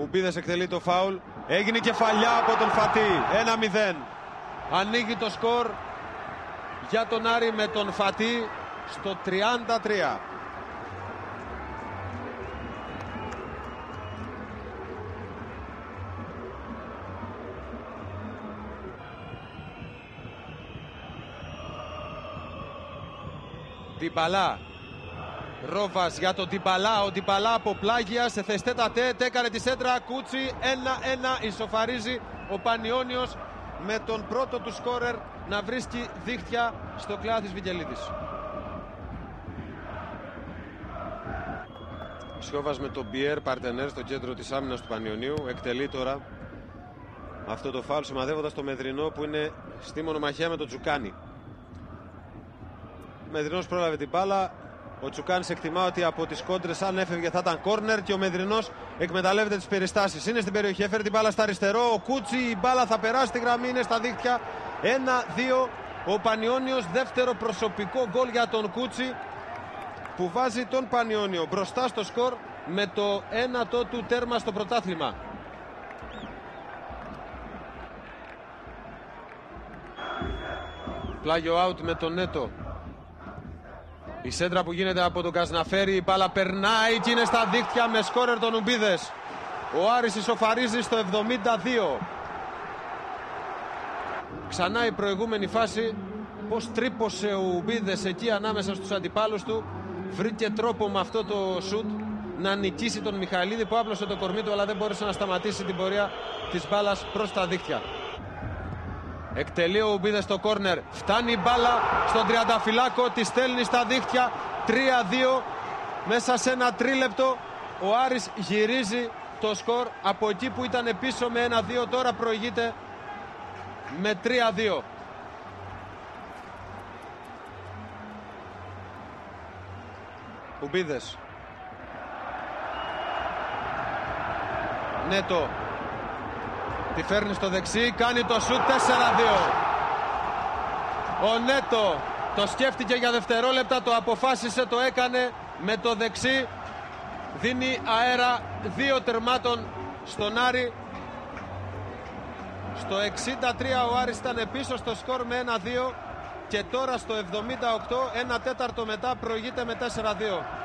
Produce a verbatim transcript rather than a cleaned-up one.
Ουμπίδες εκτελεί το φάουλ. Έγινε κεφαλιά από τον Φατί. ένα μηδέν. Ανοίγει το σκορ για τον Άρη με τον Φατί στο τριάντα τρία. Ντιμπαλά. Ρόβας για τον Ντιμπαλά. Ο Ντιμπαλά από πλάγια σε θεστέτα τέτ. Έκανε τη σέντρα. Κούτσι. ένα ένα. Ισοφαρίζει ο Πανιώνιος με τον πρώτο του σκόρερ να βρίσκει δίχτυα στο Κλεάθης Βικελίδης. Σιώβας με τον Πιέρ Παρτενέρ στο κέντρο της άμυνας του Πανιωνίου. Εκτελεί τώρα αυτό το φάουλ σημαδεύοντας το Μεδρινό που είναι στη μονομαχία με τον Τζουκάνη. Ο Μεδρινός πρόλαβε την μπάλα. Ο Τσουκάνης εκτιμά ότι από τις κόντρες αν έφευγε θα ήταν κόρνερ και ο Μεδρινός εκμεταλλεύεται τις περιστάσεις. Είναι στην περιοχή, έφερε την μπάλα στα αριστερό. Ο Κούτσι, η μπάλα θα περάσει τη γραμμή, είναι στα δίχτυα. ένα δύο. Ο Πανιώνιος, δεύτερο προσωπικό γκολ για τον Κούτσι που βάζει τον Πανιώνιο μπροστά στο σκορ με το ένατο του τέρμα στο πρωτάθλημα. Πλάγιο out με τον Νέτο. Η σέντρα που γίνεται από τον Κασναφέρη, η μπάλα περνάει και είναι στα δίχτυα με σκόρερ τον Ουμπίδες. Ο Άρης ισοφαρίζει στο εβδομήντα δύο. Ξανά η προηγούμενη φάση, πως τρύπωσε ο Ουμπίδες εκεί ανάμεσα στους αντιπάλους του. Βρήκε τρόπο με αυτό το σουτ να νικήσει τον Μιχαηλίδη που άπλωσε το κορμί του αλλά δεν μπόρεσε να σταματήσει την πορεία της μπάλας προς τα δίχτυα. Εκτελεί ο Ουμπίδες το κόρνερ. Φτάνει η μπάλα στον τριανταφυλάκο. Τη στέλνει στα δίχτυα. τρία δύο. Μέσα σε ένα τρίλεπτο ο Άρης γυρίζει το σκορ από εκεί που ήταν πίσω με ένα δύο. Τώρα προηγείται με τρία δύο. Ουμπίδες. Νέτο. Τη φέρνει στο δεξί, κάνει το σουτ τέσσερα δύο. Ο Νέτο το σκέφτηκε για δευτερόλεπτα, το αποφάσισε, το έκανε με το δεξί. Δίνει αέρα δύο τερμάτων στον Άρη. Στο εξήντα τρία ο Άρης ήταν πίσω στο σκορ με ένα δύο και τώρα στο εβδομήντα οκτώ, ένα τέταρτο μετά, προηγείται με τέσσερα δύο.